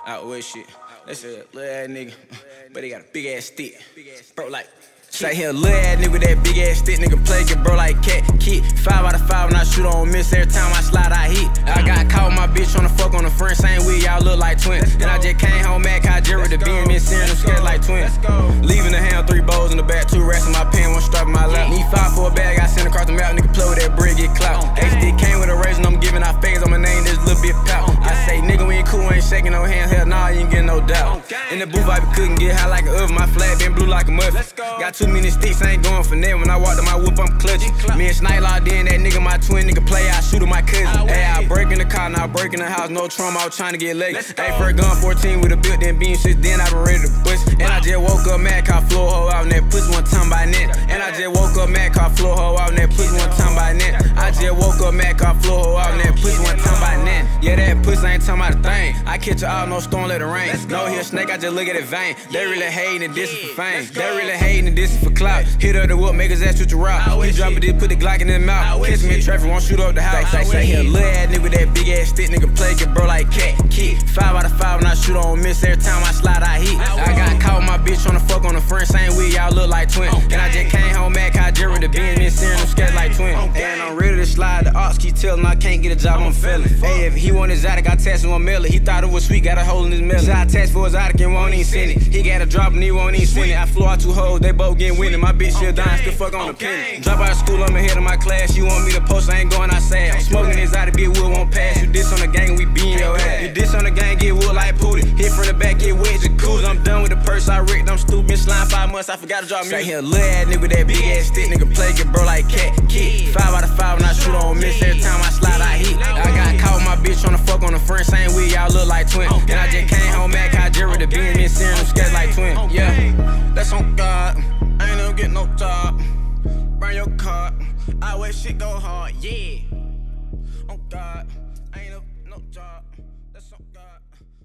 Out with shit. That's a little ass nigga, but he got a big ass stick. Bro, like, say he a little ass nigga with that big ass stick. Nigga play get bro like cat, kid. 5 out of 5 when I shoot, I don't miss. Every time I slide, I hit. I got caught with my bitch on the fuck on the front. Same weed, y'all look like twins. And I just came home mad, cause I just the beam and searing them scared like twins. Leaving the hand, 3 bowls in the back, 2 rats in my pen, 1 strap in my lap. Need 5 for a bag, I sent across the map. Nigga play with that bread, get clout. HD came with a razor, I'm giving out figures on my name, this little bit pout. I say, nigga, we ain't cool, ain't shaking no hand. Hell nah, you ain't getting no doubt. In the booth, I be cooking, get high like an oven. My flag been blue like a muffin. Got too many sticks, I ain't going for net. When I walk to my whoop, I'm clutching. Me and Snipe locked in, that nigga my twin, nigga play, I shoot at my cousin. Hey, I break in the car, now I break in the house, no trauma, I was trying to get leg. Hey, first gun 14 with a built in beam, since then I been ready to bust. And I just woke up mad, caught floor hoe out, and that pussy one time by net. And I just woke up mad, caught floor hoe out, and that pussy one time by net. I just woke up mad, caught floor hoe out, and that pussy one time by net. Yeah, that pussy ain't talking about a thing. I catch her out, no storm, let it rain. No here snake, I just look at it vain. They really hating and this is for fame. They really hating and this is for clout. Hit her the whoop, make his ass switch a route. He drop it, then put the Glock in his mouth. Catch me in traffic, won't shoot up the house. Say he a little ass nigga with that big ass stick. Nigga play get bro like cat, kid. 5 out of 5 when I shoot, I don't miss. Every time I slide, I hit. I got caught with my bitch on the fuck on the front. Same weed, y'all look like twins. And I just came home mad, cause I just with the beam and searing them scared like twins. And I'm ready to slide. The ops keep telling I can't get a job, I'm failing. Hey, if he want his Zydeco, I test him on mail it. He thought it was sweet, got a hole in his melon. So I test for his Zydeco and won't even send it. He got a drop and he won't even send it. I flew out 2 hoes, they both getting winning. My bitch still dying, still fuck on the penny. Drop out of school, I'm ahead of my class. You want me to post, I ain't going outside. I'm smoking this Zydeco, big wood won't pass. You diss on the gang, we beating your ass. You diss on the gang, get wood like Pootie. Hit from the back, get wet, jacuzzi. I'm done with the purse, I wrecked, I'm stupid. Been slime 5 months, I forgot to drop music. Say he a little ass nigga with that big ass stick. Nigga play get bro like cat, kid. 5 out of 5 when I shoot, I don't miss. Every time I slide, I hit. I got caught with my bitch on the fuck on the front. Same weed, y'all look like twins. And I just came home mad, cause I just with the beam and searing them scared like twins. Yeah, that's on God. I ain't never get no job. Burn your car. I wear shit go hard, yeah. On God, I ain't no job. That's on God.